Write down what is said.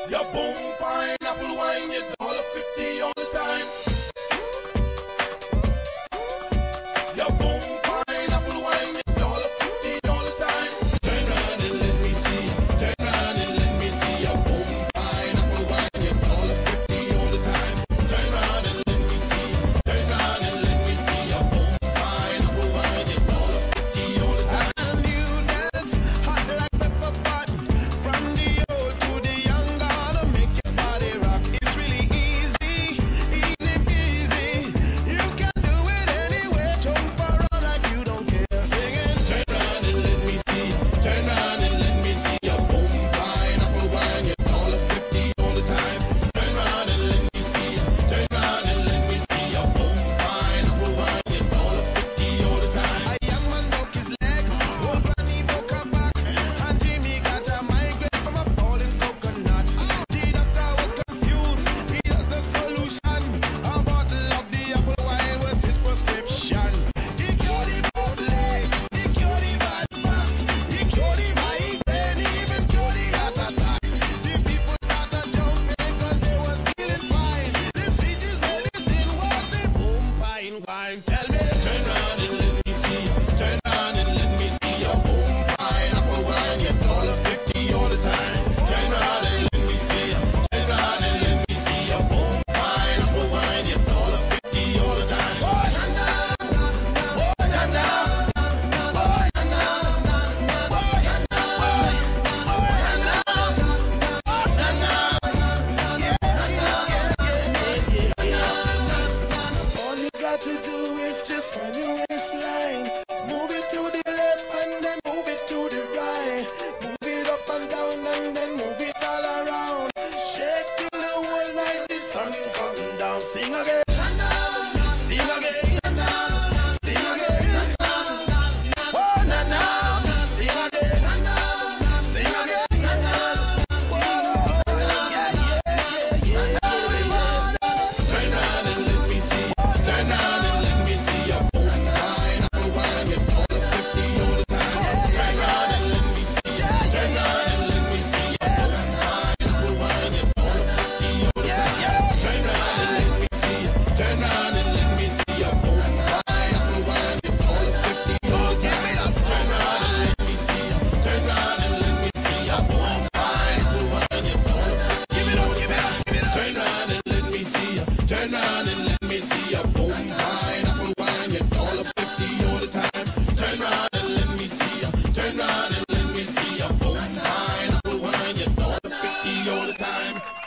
Your boom pineapple wine, you $1.50 all the time. Your boom pineapple wine, you $1.50 all the time. Turn around and let me see. Turn around and let me see. Your boom pineapple wine, you $1.50 all the time. Turn around and let me see. Turn around and let me see. Your boom pineapple wine, you $1.50 all the time. And you dance hot like pepper pot. From the old to the young, gonna make your body rock. It's really easy, easy peasy. You can do it anyway. Jump around like you don't care. Singing. Turn around and let me see. Turn around and let me see. Your boom pineapple wine, you $1.50 all the time. Turn around and let me see. Turn around and let me see. Your boom pineapple wine, you $1.50 all the time. A young man broke his leg, old granny broke her back, and Jimmy got a migraine from a falling coconut. The doctor was confused, he has the solution. A bottle of the apple wine was his prescription. He cured the broke leg, he cured the bad back, he cured the migraine, he even cured the heart attack. The people started jumping cause they was feeling fine. The sweetest medicine was the boom pine wine. Tell me. Turn around and let me see. Turn around and let me see. Your boom pineapple wine, you $1.50 all the time. Turn around and let me see. Turn around and let me see. Your boom pineapple wine, you $1.50 all the time. All you got to do is just run your waistline. Move it to the left and then move it to the right. Move it up and down and then move it all around. Shake till the whole night the sun come down. Sing again. Sing again. Sing again. Oh, na na. Sing again. Sing again. Oh, yeah, yeah, yeah, yeah. Turn around and let me see. Turn around and let me see. Your boom pineapple wine, you $1.50 all the time. Turn around and let me see. Turn around and let me see. Your boom pineapple wine, you $1.50 all the time. Turn around and let me see. Turn around and let me see. Your boom pineapple wine, you $1.50 all the time. Turn around and let me see. Turn around and let me see. Your boom pineapple wine, you $1.50. Give it up, give it up, give it up. Turn around and let me see. Turn around and let me see. Your boom pineapple wine, you $1.50 all the time. Turn around and let me see. Turn around and let me see. Your boom pineapple wine, you $1.50 all the time.